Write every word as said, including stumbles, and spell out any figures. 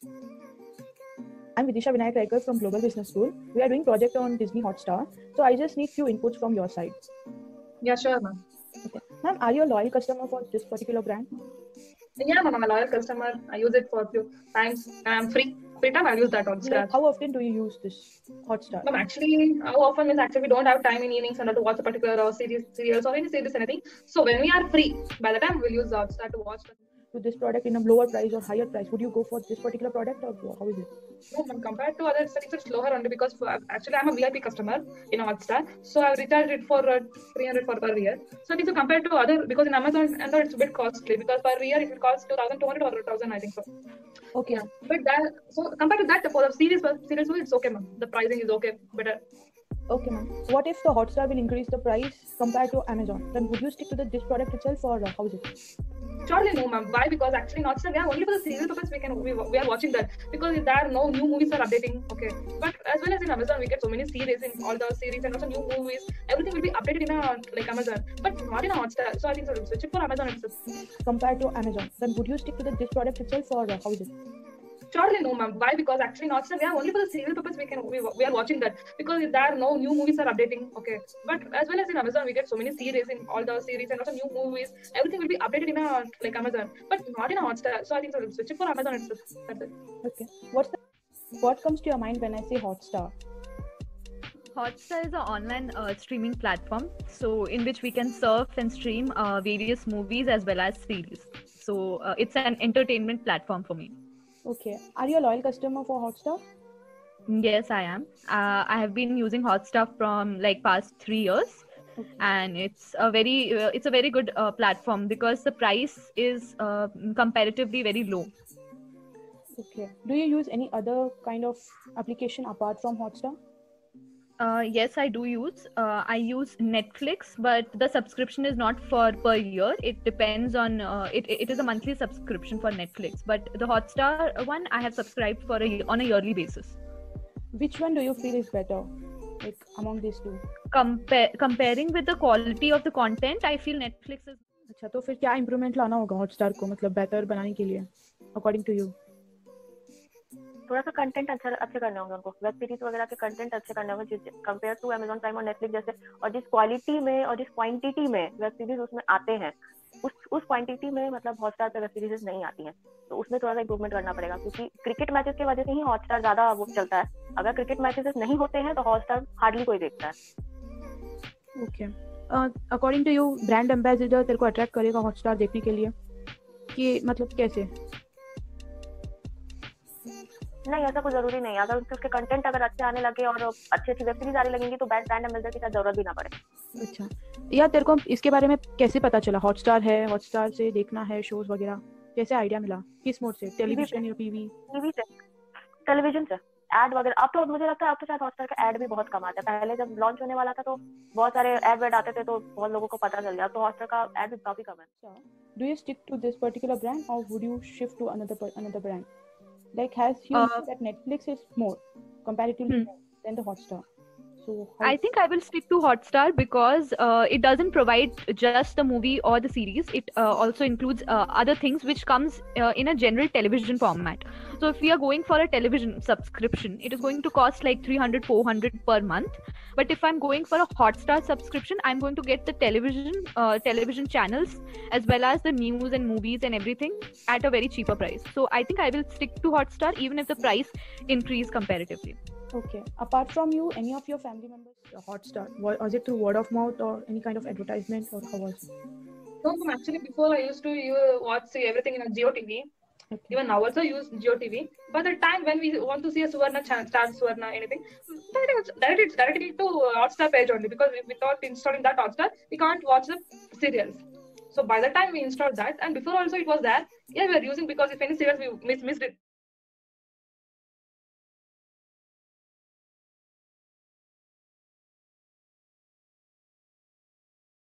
I'm Vidisha Vinayak Raikar from Global Business School. We are doing project on Disney Hotstar. So I just need few inputs from your side. Yeah, sure, ma'am. Okay. Ma'am, are you a loyal customer for this particular brand? Yeah, ma'am, I'm a loyal customer. I use it for a few times. I'm free. Free time, I'll use that on Like, how often do you use this Hotstar? Ma'am, actually, how often is actually we don't have time in evenings and to watch a particular uh, series, serials or any series, anything. So when we are free, by the time we'll use Hotstar to watch. To this product in a lower price or higher price, would you go for this particular product or how is it? No, ma'am, compared to other settings, it's lower only because for, actually I'm a V I P customer in Hotstar, so I've recharged it for uh, three hundred for per year. So I think so compared to other, because in Amazon and it's a bit costly because per year it will cost two thousand two hundred or one thousand, I think so. Okay. Yeah, but that so compared to that for the series series it's okay, ma'am. The pricing is okay, better. Okay, ma'am. What if the Hotstar will increase the price compared to Amazon? Then would you stick to the this product itself or uh, how is it? Surely no, ma'am. Why? Because actually not yeah, only for the serial purpose we can we, we are watching that because there are no new movies are updating. Okay, but as well as in Amazon we get so many series in all the series and also new movies. Everything will be updated in a like Amazon, but not in a Hotstar. So I think so we'll switch it for Amazon itself. Compared to Amazon, then would you stick to the this product itself or uh, how is it? Surely no, ma'am. Why? Because actually not yeah, only for the serial purpose we can we, we are watching that because there are no new movies are updating. Okay, but as well as in Amazon we get so many series in all the series and also new movies. Everything will be updated in a like Amazon, but not in a Hotstar. So I think so we'll switch it for Amazon itself. That's it. Okay. What's the what comes to your mind when I say Hotstar? Hotstar is an online uh, streaming platform, so in which we can surf and stream uh, various movies as well as series. So uh, it's an entertainment platform for me. Okay. Are you a loyal customer for Hotstar? Yes, I am. Uh, I have been using Hotstar from like past three years, okay. And it's a very uh, it's a very good uh, platform because the price is uh, comparatively very low. Okay. Do you use any other kind of application apart from Hotstar? Uh, yes, I do use. Uh, I use Netflix, but the subscription is not for per year. It depends on. Uh, it it is a monthly subscription for Netflix, but the Hotstar one I have subscribed for a on a yearly basis. Which one do you feel is better, like among these two? Compare comparing with the quality of the content, I feel Netflix is. अच्छा तो फिर क्या improvement लाना होगा Hotstar को मतलब better बनाने के लिए, according to you? थोड़ा सा कंटेंट अच्छा अच्छे करने होंगे उनको, वेब सीरीज वगैरह के कंटेंट अच्छे करने होंगे कंपेयर टू अमेजॉन प्राइम और नेटफ्लिक्स जैसे, और जिस क्वालिटी में और जिस क्वांटिटी में वेब सीरीज उसमें आते हैं उस उस क्वांटिटी में मतलब हॉटस्टार पे वेब सीरीज नहीं आती हैं, तो उसमें थोड़ा सा इंप्रूवमेंट करना पड़ेगा क्योंकि क्रिकेट मैचेस की वजह से ही हॉटस्टार ज्यादा वो चलता है। अगर क्रिकेट मैचेस नहीं होते हैं तो हॉटस्टार हार्डली कोई देखता है। Okay, according to you brand ambassador तेरे को अट्रैक्ट करेगा हॉटस्टार देखने के लिए कि मतलब कैसे? नहीं, ऐसा कुछ जरूरी नहीं है। अगर उसके कंटेंट अगर अच्छे आने लगे और अच्छी अच्छी वेब सीरीज आने लगेंगी तो ब्रांड एम्बेसडर की जरूरत भी ना पड़े। अच्छा यार, तेरे को इसके बारे में कैसे पता चला? हॉटस्टार है, हॉटस्टार से देखना है शोज वगैरह, कैसे आइडिया मिला? किस मोड से? टेलीविजन या टीवी? टीवी से, टेलीविजन से, एड वगैरह। अब तो मुझे लगता है अब तो शायद हॉटस्टार का एड भी बहुत कम आता है। पहले जब लॉन्च होने वाला था तो बहुत सारे एड वेड आते थे तो बहुत लोगों को पता चल गया। तो हॉटस्टार का एड भी काफी कम है। Do you stick to this particular brand और would you shift to another another brand? Like, has you uh, that Netflix is more comparatively hmm. more than the Hotstar? So how... I think I will stick to Hotstar because uh, it doesn't provide just the movie or the series. It uh, also includes uh, other things which comes uh, in a general television format. So if we are going for a television subscription, it is going to cost like three hundred, four hundred per month. But if I'm going for a Hotstar subscription, I'm going to get the television uh, television channels as well as the news and movies and everything at a very cheaper price. So I think I will stick to Hotstar even if the price increase comparatively. Okay. Apart from you, any of your family members uh, Hotstar? Was it through word of mouth or any kind of advertisement, or how was it? No, actually before I used to uh, watch see everything in a Jio T V. Okay. Even now also use Jio T V. But the time when we want to see a Suvarna channel, Star Suvarna, anything, directly directly to Hotstar page only, because without installing that Hotstar, we can't watch the serials. So by the time we installed that, and before also it was there, yeah, we were using because if any serials we miss, missed it,